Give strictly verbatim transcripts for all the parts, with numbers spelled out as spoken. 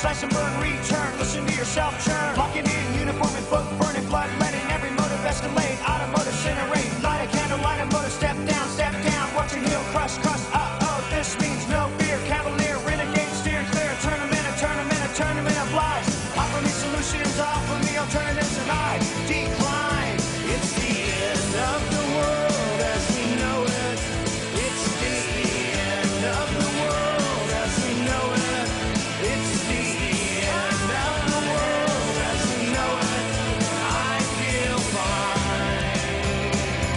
Slash and burn, return, listen to yourself churn. Locking in, uniform and book, burning blood, letting every motive escalate. Automotive incinerate, light a candle, light a motor, step down, step down. Watch your heel crush, crush, uh-oh, this means no fear. Cavalier, renegade, steer clear, tournament, a tournament, a tournament of lies. Offer me solutions, offer me alternatives, and I decline. It's the end of the world as we know it. It's the end of the world as we know it. It's the end of the world as we know it. I feel fine.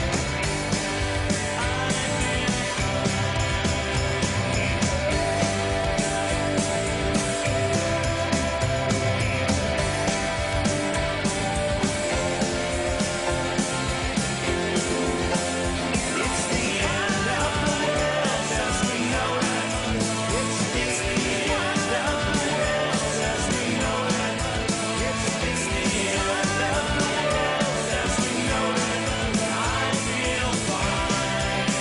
It's the end of the world as we know it. It's the end of the world as we know it. It's the end of the world as we know it. I feel fine.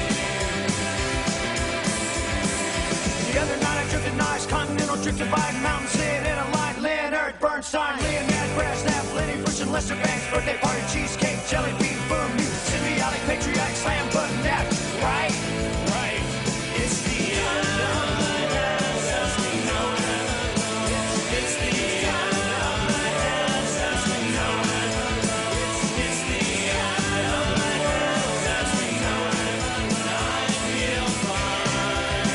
The other night I drifted nice, continental drift divide, mountain sit in a line, Leonard Bernstein, Leonard Brezhnev, Lenny Bruce and Lester Banks, birthday party, cheesecake, jelly bean, boom, new, symbiotic, patriotic, slam, button, that, right, right. It's the end of the world as we know it. It's, it's the end of the world as we know it. It's, it's the end of the world as we know it. I feel fine.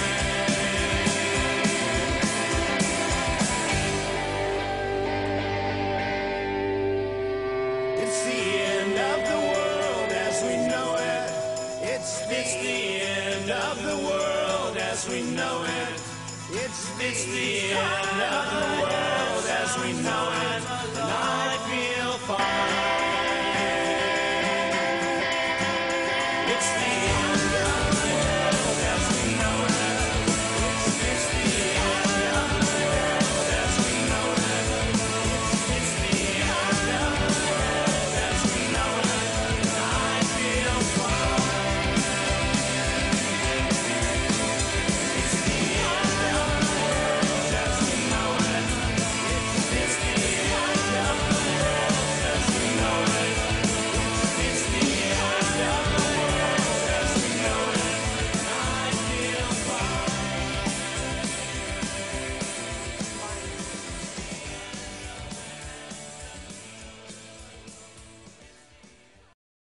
It's the end of the world as we know it. It's, it's the end of the world as we know it. It's, it's the end of the world as we know it.